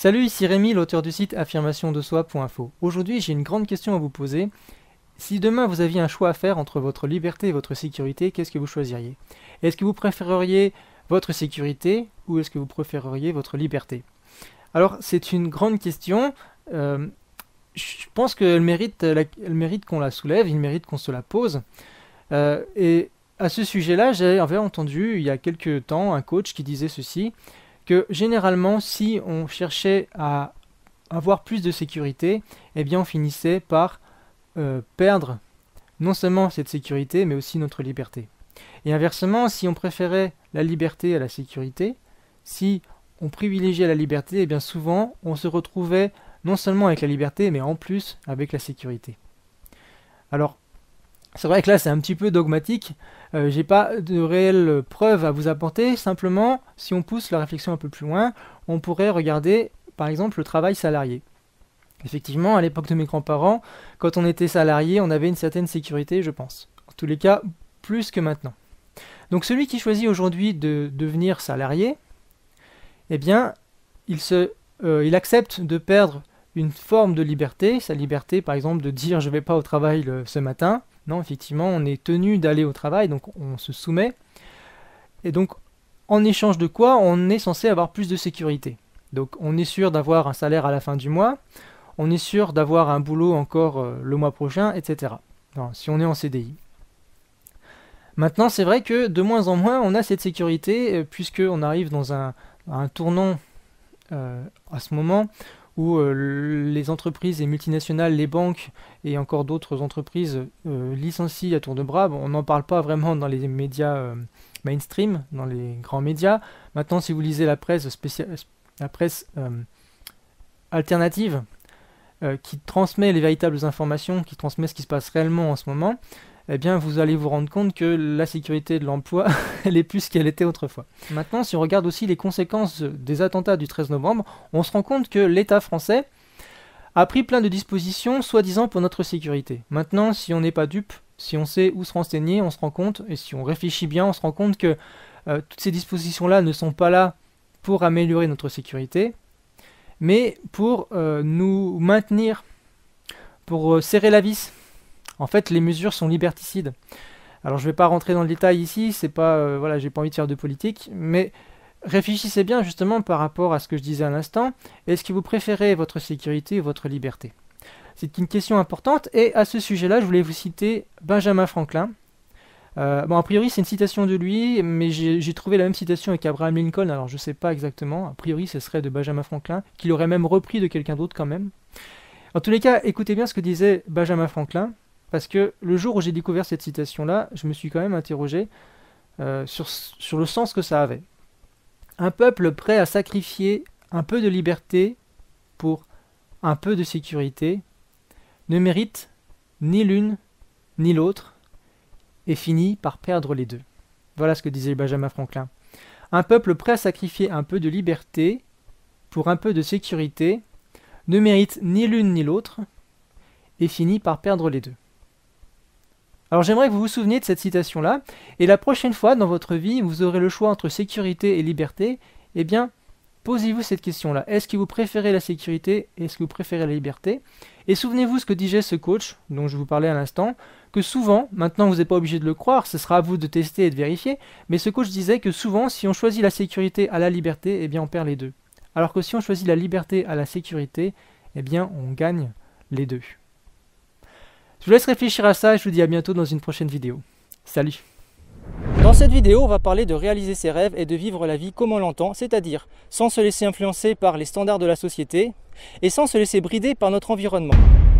Salut, ici Rémi, l'auteur du site affirmationdesoi.info. Aujourd'hui, j'ai une grande question à vous poser. Si demain vous aviez un choix à faire entre votre liberté et votre sécurité, qu'est-ce que vous choisiriez? Est-ce que vous préféreriez votre sécurité ou est-ce que vous préféreriez votre liberté? Alors, c'est une grande question. Je pense qu'elle mérite, elle mérite qu'on la soulève, il mérite qu'on se la pose. Et à ce sujet-là, j'avais entendu il y a quelques temps un coach qui disait ceci, que généralement, si on cherchait à avoir plus de sécurité, eh bien on finissait par perdre non seulement cette sécurité, mais aussi notre liberté. Et inversement, si on préférait la liberté à la sécurité, si on privilégiait la liberté, eh bien souvent on se retrouvait non seulement avec la liberté, mais en plus avec la sécurité. Alors, c'est vrai que là c'est un petit peu dogmatique, j'ai pas de réelles preuves à vous apporter, simplement si on pousse la réflexion un peu plus loin, on pourrait regarder par exemple le travail salarié. Effectivement, à l'époque de mes grands-parents, quand on était salarié, on avait une certaine sécurité, je pense. En tous les cas, plus que maintenant. Donc celui qui choisit aujourd'hui de devenir salarié, eh bien, il accepte de perdre une forme de liberté, sa liberté par exemple de dire je ne vais pas au travail ce matin. Non, effectivement, on est tenu d'aller au travail, donc on se soumet. Et donc, en échange de quoi, on est censé avoir plus de sécurité. Donc, on est sûr d'avoir un salaire à la fin du mois, on est sûr d'avoir un boulot encore le mois prochain, etc. Non, si on est en CDI. Maintenant, c'est vrai que de moins en moins, on a cette sécurité, puisqu'on arrive dans un tournant à ce moment où les entreprises et multinationales, les banques et encore d'autres entreprises licencient à tour de bras. Bon, on n'en parle pas vraiment dans les médias mainstream, dans les grands médias. Maintenant, si vous lisez la presse alternative, qui transmet les véritables informations, qui transmet ce qui se passe réellement en ce moment, eh bien vous allez vous rendre compte que la sécurité de l'emploi, elle est plus qu'elle était autrefois. Maintenant, si on regarde aussi les conséquences des attentats du 13 novembre, on se rend compte que l'État français a pris plein de dispositions, soi-disant pour notre sécurité. Maintenant, si on n'est pas dupe, si on sait où se renseigner, on se rend compte, et si on réfléchit bien, on se rend compte que toutes ces dispositions-là ne sont pas là pour améliorer notre sécurité, mais pour nous maintenir, pour serrer la vis. En fait, les mesures sont liberticides. Alors, je ne vais pas rentrer dans le détail ici, c'est pas, voilà, j'ai pas envie de faire de politique, mais réfléchissez bien justement par rapport à ce que je disais à l'instant. Est-ce que vous préférez votre sécurité ou votre liberté? C'est une question importante, et à ce sujet-là, je voulais vous citer Benjamin Franklin. Bon, a priori, c'est une citation de lui, mais j'ai trouvé la même citation avec Abraham Lincoln, alors je ne sais pas exactement. A priori, ce serait de Benjamin Franklin, qu'il aurait même repris de quelqu'un d'autre quand même. En tous les cas, écoutez bien ce que disait Benjamin Franklin, parce que le jour où j'ai découvert cette citation-là, je me suis quand même interrogé sur le sens que ça avait. Un peuple prêt à sacrifier un peu de liberté pour un peu de sécurité ne mérite ni l'une ni l'autre et finit par perdre les deux. Voilà ce que disait Benjamin Franklin. Un peuple prêt à sacrifier un peu de liberté pour un peu de sécurité ne mérite ni l'une ni l'autre et finit par perdre les deux. Alors j'aimerais que vous vous souveniez de cette citation-là, et la prochaine fois dans votre vie, vous aurez le choix entre sécurité et liberté, eh bien, posez-vous cette question-là. Est-ce que vous préférez la sécurité? Est-ce que vous préférez la liberté? Et souvenez-vous ce que disait ce coach, dont je vous parlais à l'instant, que souvent, maintenant vous n'êtes pas obligé de le croire, ce sera à vous de tester et de vérifier, mais ce coach disait que souvent, si on choisit la sécurité à la liberté, eh bien on perd les deux. Alors que si on choisit la liberté à la sécurité, eh bien on gagne les deux. Je vous laisse réfléchir à ça et je vous dis à bientôt dans une prochaine vidéo. Salut! Dans cette vidéo, on va parler de réaliser ses rêves et de vivre la vie comme on l'entend, c'est-à-dire sans se laisser influencer par les standards de la société et sans se laisser brider par notre environnement.